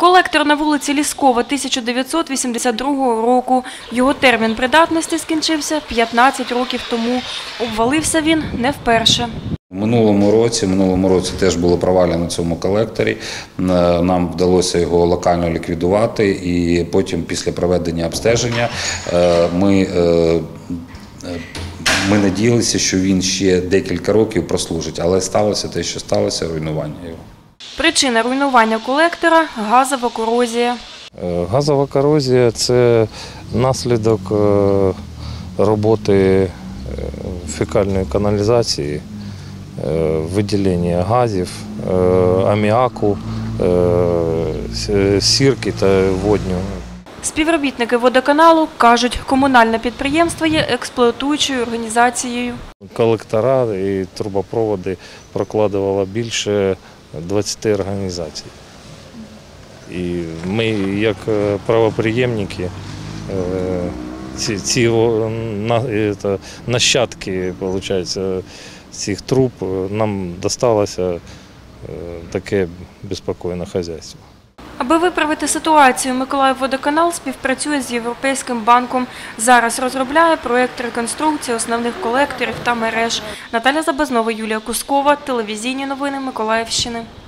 Колектор на вулиці Ліскова 1982 року. Його термін придатності скінчився 15 років тому. Обвалився він не вперше. У минулому році теж було провалено на цьому колекторі. Нам вдалося його локально ліквідувати і потім після проведення обстеження ми надіялися, що він ще декілька років прослужить, але сталося те, що сталося, руйнування його. Причина руйнування колектора – газова корозія. Газова корозія – це наслідок роботи фекальної каналізації, виділення газів, аміаку, сірки та водню. Співробітники водоканалу кажуть, комунальне підприємство є експлуатуючою організацією. Колектора і трубопроводи прокладувало більше 20 організацій. І ми, як правоприємники, ці нащадки, виходить, цих труб, нам досталося таке безпокійне хазяйство. Аби виправити ситуацію, Миколаївводоканал співпрацює з Європейським банком. Зараз розробляє проєкт реконструкції основних колекторів та мереж. Наталя Забазнова, Юлія Кускова, телевізійні новини Миколаївщини.